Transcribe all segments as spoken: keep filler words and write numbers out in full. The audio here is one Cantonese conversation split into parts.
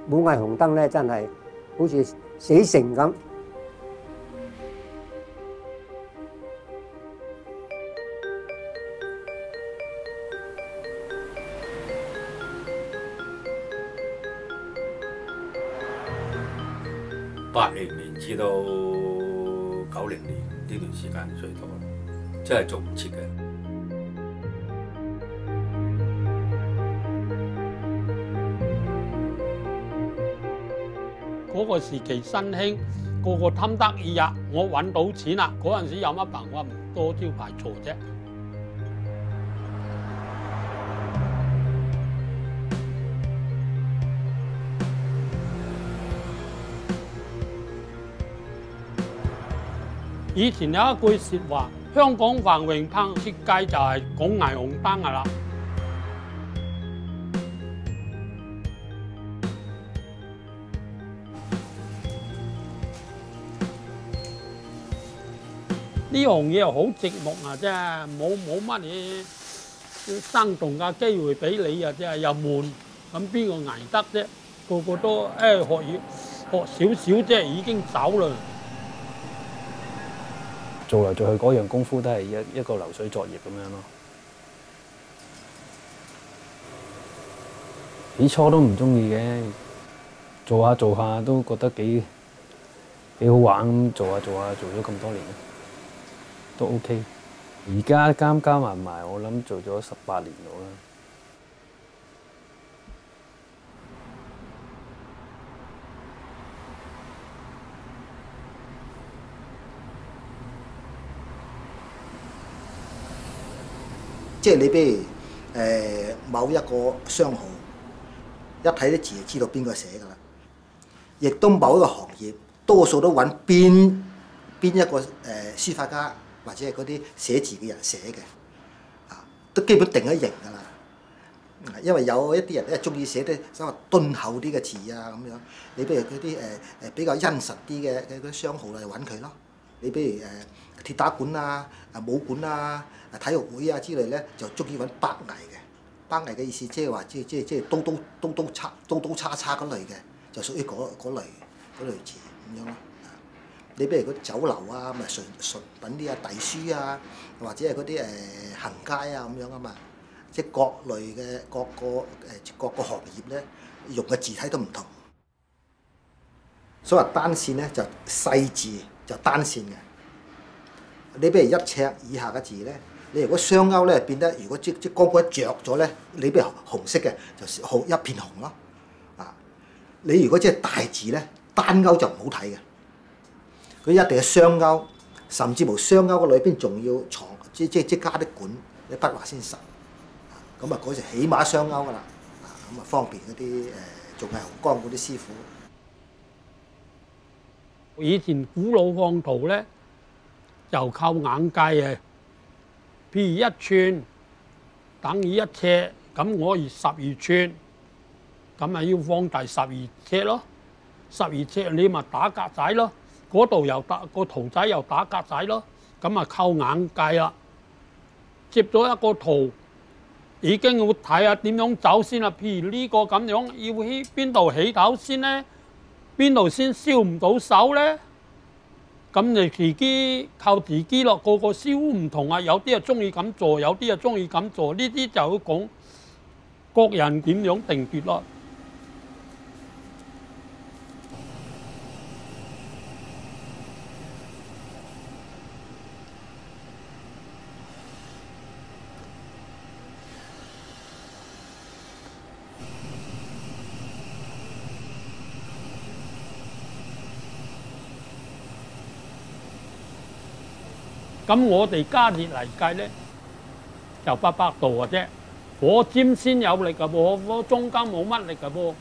武藝紅燈咧，真係好似死城咁。 八零年至到九零年呢段時間最多，真係做唔切嘅。 嗰個時期新興，個個貪得意呀！我揾到錢啦，嗰陣時有乜辦法唔多招牌做啫？以前有一句説話：香港繁榮撐設計就係講霓虹燈㗎啦。呢行嘢好寂寞啊！真係冇冇乜嘢生動嘅機會俾你啊！真係又悶，咁邊個捱得啫？個個都誒學嘢學少少啫，已經走啦。 做嚟做去嗰樣功夫都係一一個流水作業咁樣咯。起初都唔中意嘅，做下做下都覺得幾幾好玩咁，做下做下做咗咁多年，都 OK。而家加加埋埋，我諗做咗十八年到啦。 即係你比如誒、呃、某一個商號，一睇啲字就知道邊個寫㗎啦。亦都某一個行業，多數都揾邊邊一個誒、呃、書法家或者係嗰啲寫字嘅人寫嘅，啊，都基本定咗型㗎啦。因為有一啲人咧中意寫啲所謂敦厚啲嘅字啊咁樣，你比如嗰啲誒誒比較殷實啲嘅嘅嗰啲商號嚟揾佢咯。你比如誒、呃、鐵打館啊、啊武館啊、啊體育會啊之類咧，就中意揾北魏嘅。北魏嘅意思即係話，即係即係即係刀刀刀刀叉刀刀叉叉嗰類嘅，就屬於嗰嗰類嗰類字咁樣咯。你比如嗰啲酒樓啊，咪純純品啲啊、隸書啊，或者係嗰啲誒行街啊咁樣啊嘛。即係各類嘅各個誒各個行業咧，用嘅字體都唔同。所謂單線咧，就細字就單線嘅。你比如一尺以下嘅字咧，你如果雙勾咧變得，如果即即光光一着咗咧，你比如紅色嘅就紅一片紅咯。啊，你如果即係大字咧，單勾就唔好睇嘅。佢一定係雙勾，甚至乎雙勾嘅裏邊仲要藏即即即加啲管，你筆畫先實。咁啊，嗰時起碼雙勾㗎啦，啊咁啊方便嗰啲誒做藝紅光嗰啲師傅。 以前古老放圖咧，就靠眼計啊。譬如一寸等於一尺，咁我而十二寸，咁咪要放大十二尺咯。十二尺你咪打格仔咯，嗰度又打個圖仔又打格仔咯，咁啊靠眼計啦。接咗一個圖。已經要睇下點樣走先啦。譬如呢個咁樣，要起邊度起頭先咧？邊度先燒唔到手咧？咁你自己靠自己咯。個個師傅唔同啊，有啲啊中意咁做，有啲啊中意咁做。呢啲就要講各人點樣定奪咯。咁我哋加熱嚟計咧，就八百度嘅啫。火尖先有力嘅噃，火中間冇乜力嘅噃。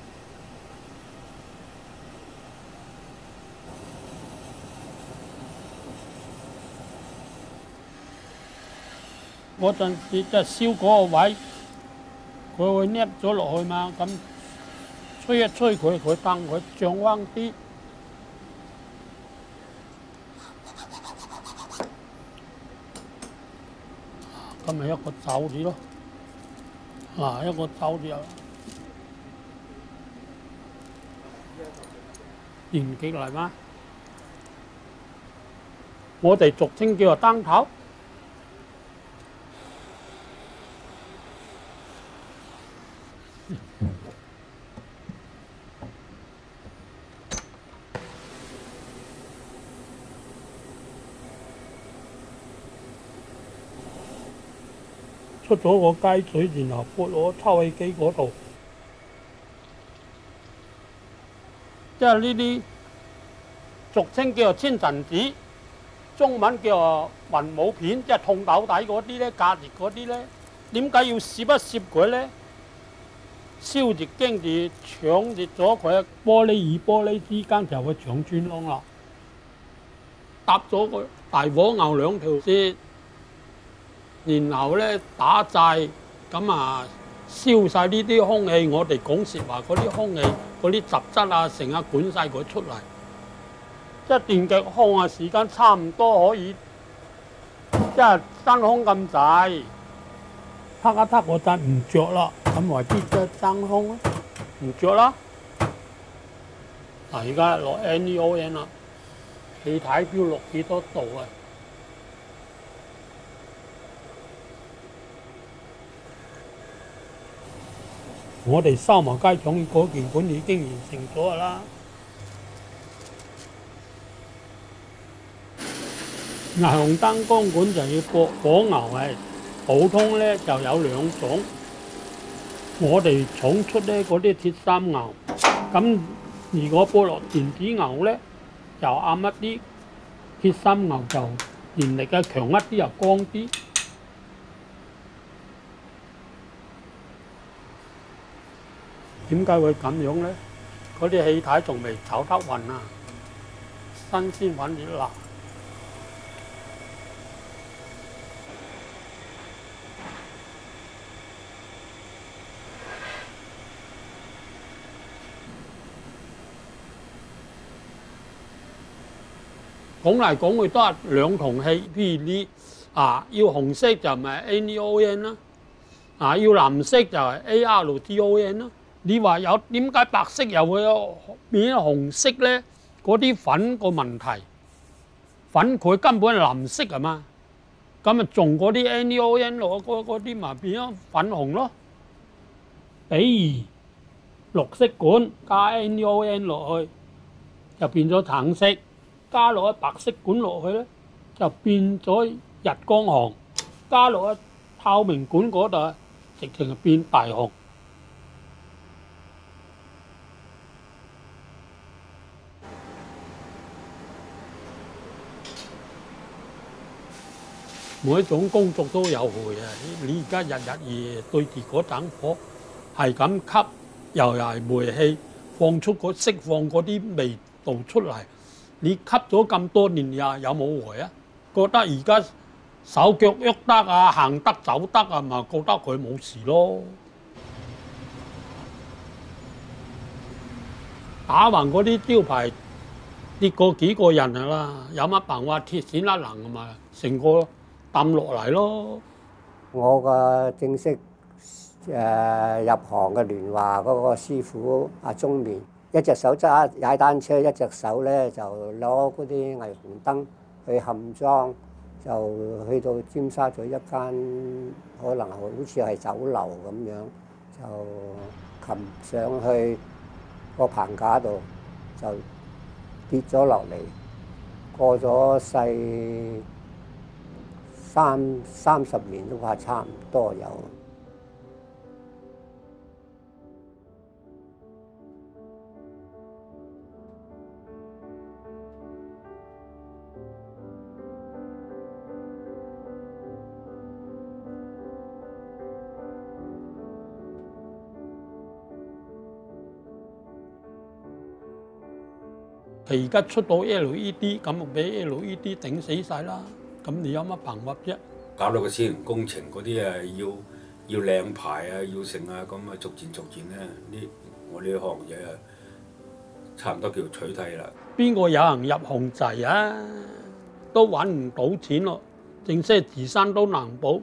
嗰陣時就燒嗰個位，佢會捏咗落去嘛，咁吹一吹佢，佢等佢漲翻啲。咁咪一個走字咯，啊一個走字啊， 電極嚟嗎？我哋俗稱叫做燈頭。出咗個雞嘴，然後撥落抽氣機嗰度，即係呢啲俗稱叫做千層紙，中文叫做雲母片，即係痛豆底嗰啲咧，隔熱嗰啲咧，點解要攝一攝佢咧？燒熱驚住搶熱咗佢，玻璃與玻璃之間就會長穿窿啦。搭咗個大火牛兩條線。然後咧打掣，咁啊燒晒呢啲空氣，我哋講説話嗰啲空氣嗰啲雜質啊，成日滾晒佢出嚟。即係電極烘啊，時間差唔多可以，即係真空咁滯。撻一撻嗰陣唔着啦，咁為之即係真空咯，唔着啦。嗱，而家落 N E O N 啦，你睇表落幾多度啊？我哋收埋雞腸嗰件本已經完成咗㗎啦。霓虹燈光管就要駁火牛係，普通咧就有兩種。我哋廠出咧嗰啲鐵三牛，咁如果駁落電子牛咧，就啱一啲。鐵三牛就電力嘅強一啲又光啲。點解會咁樣咧？嗰啲氣體仲未走得勻啊，新鮮滾熱辣。講嚟講去都係兩筒氣，譬如你啊要紅色就咪 N E O N 啦，啊要藍色就係 A R G O N 啦。你話有點解白色又會有變紅色咧？嗰啲粉個問題，粉佢根本係藍色係嘛，咁咪種嗰啲 N E O N 落嗰嗰啲咪變咗粉紅咯。比如綠色管加 N E O N 落去，就變咗橙色；加落去白色管落去咧，就變咗日光紅；加落去透明管嗰度，直情係變大紅。每一種工作都有回啊！你而家日日夜對住嗰盞火，係咁吸，又係煤氣放出嗰釋放嗰啲味道出嚟。你吸咗咁多年呀，有冇回啊？覺得而家手腳喐得啊，行得走得啊，咪覺得佢冇事咯。打橫嗰啲招牌跌過幾個人啊啦，有乜辦法鐵線甩能啊嘛，成個抌落嚟咯。 我個正式誒、呃、入行嘅聯華嗰個師傅阿中面，一隻手揸踩單車，一隻手咧就攞嗰啲霓虹燈去冚裝，就去到尖沙咀一間可能好似係酒樓咁樣，就擒上去個棚架度就跌咗落嚟，過咗世三三十年都話差唔多有。佢而家出到 L E D， 咁就俾 L E D 頂死晒啦。咁你有乜辦法啫？ 搞到個小型工程嗰啲啊，要要領牌啊，要成啊，咁啊逐漸逐漸咧，呢我呢行嘢啊，差唔多叫取締啦。 邊個有人入行滯啊？都揾唔到錢咯，正式自身都難保。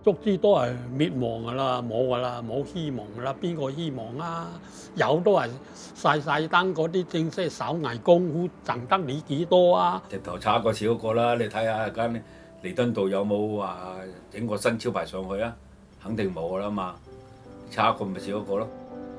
足之都係滅亡噶啦，冇噶啦，冇希望噶啦，邊個希望啊？有都係細細燈嗰啲正式手藝功夫，掙得你幾多啊？ 直頭炒過少個啦，你睇下間彌敦道有冇話整個新招牌上去啊？肯定冇噶啦嘛，炒過咪少一個咯。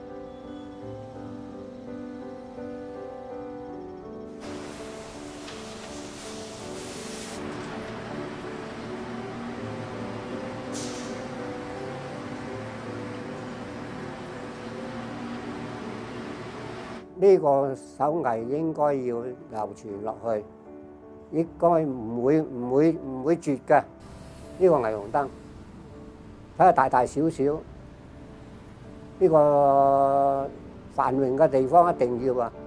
呢個手藝應該要流傳落去，應該唔會唔會唔會絕嘅。呢個霓虹燈睇下大大小小，呢個繁榮嘅地方一定要啊！